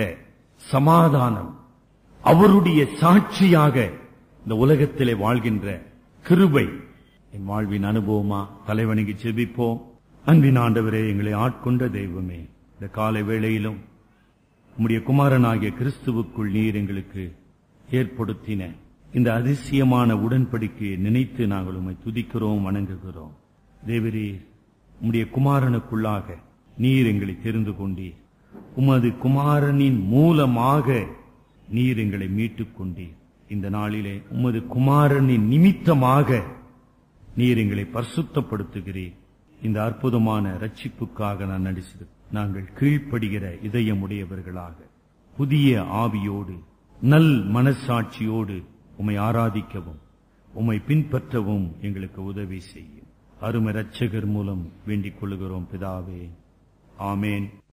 சமாதானம், அவருடைய சாட்சியாக இந்த உலகத்திலே வாழ்கின்ற கிருபை என் வாழ்வின் அனுபவமா? தலைவணங்கி ஜெபிப்போம். அன்பின் ஆண்டவரே, எங்களை ஆட்கொண்ட தெய்வமே, இந்த காலை வேளையிலும் உம்முடைய குமாரனாகிய கிறிஸ்துவுக்குள் நீர் எங்களுக்கு ஏற்படுத்தின இந்த அதிசயமான உடன்படிக்கையை நினைத்து நாங்கள் உம்மை துதிக்கிறோம், வணங்குகிறோம். தேவரீர், உம்முடைய குமாரனுக்குள்ளாக நீர் எங்களை தெரிந்து கொண்டீர். உமது குமாரனின் மூலமாக நீர் எங்களை மீட்டுக் கொண்டீர். இந்த நாளிலே உமது குமாரனின் நிமித்தமாக நீர் எங்களை பரிசுத்தப்படுத்துகிறீர். இந்த அற்புதமான ரட்சிப்புக்காக நான் நடிச்சது நாங்கள் கீழ்ப்படுகிற இதயமுடையவர்களாக புதிய ஆவியோடு நல் மனசாட்சியோடு உம்மை ஆராதிக்கவும் உம்மை பின்பற்றவும் எங்களுக்கு உதவி செய்யும். அருமை இரட்சகர் மூலம் வேண்டிக் கொள்கிறோம் பிதாவே, ஆமேன்.